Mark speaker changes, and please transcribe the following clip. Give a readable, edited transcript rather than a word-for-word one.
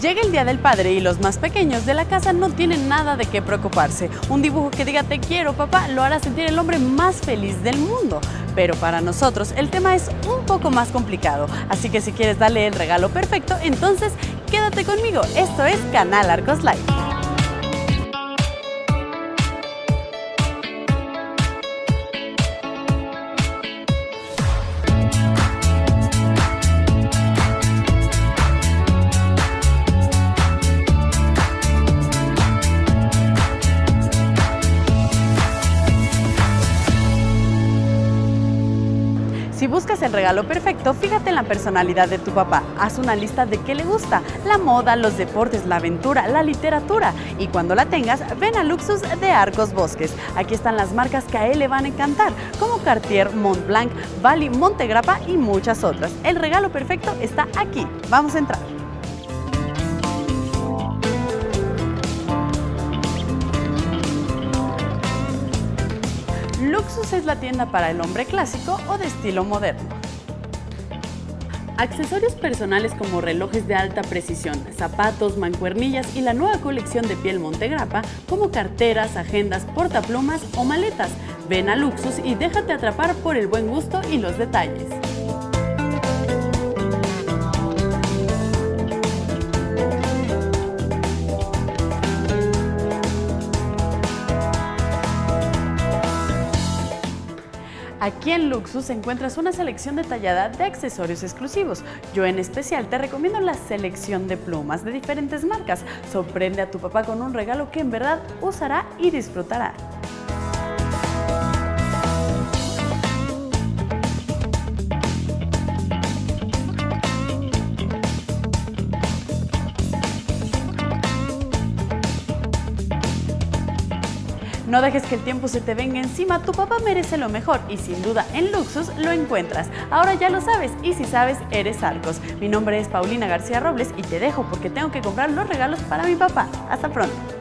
Speaker 1: Llega el Día del Padre y los más pequeños de la casa no tienen nada de qué preocuparse. Un dibujo que diga "te quiero, papá" lo hará sentir el hombre más feliz del mundo. Pero para nosotros el tema es un poco más complicado. Así que si quieres darle el regalo perfecto, entonces quédate conmigo. Esto es Canal Arcos Live. Si buscas el regalo perfecto, fíjate en la personalidad de tu papá. Haz una lista de qué le gusta: la moda, los deportes, la aventura, la literatura. Y cuando la tengas, ven a Luxus de Arcos Bosques. Aquí están las marcas que a él le van a encantar, como Cartier, Montblanc, Bali, Montegrappa y muchas otras. El regalo perfecto está aquí. Vamos a entrar. Luxus es la tienda para el hombre clásico o de estilo moderno. Accesorios personales como relojes de alta precisión, zapatos, mancuernillas y la nueva colección de piel Montegrappa como carteras, agendas, portaplumas o maletas. Ven a Luxus y déjate atrapar por el buen gusto y los detalles. Aquí en Luxus encuentras una selección detallada de accesorios exclusivos. Yo en especial te recomiendo la selección de plumas de diferentes marcas. Sorprende a tu papá con un regalo que en verdad usará y disfrutará. No dejes que el tiempo se te venga encima, tu papá merece lo mejor y sin duda en Luxus lo encuentras. Ahora ya lo sabes y si sabes, eres Arcos. Mi nombre es Paulina García Robles y te dejo porque tengo que comprar los regalos para mi papá. Hasta pronto.